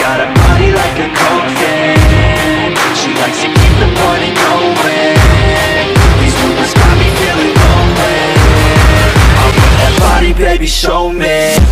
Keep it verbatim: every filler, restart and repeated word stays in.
got a body like a coke fan. She likes to keep the party going. These rumors got me feeling lonely. I'll put that body, baby, show me.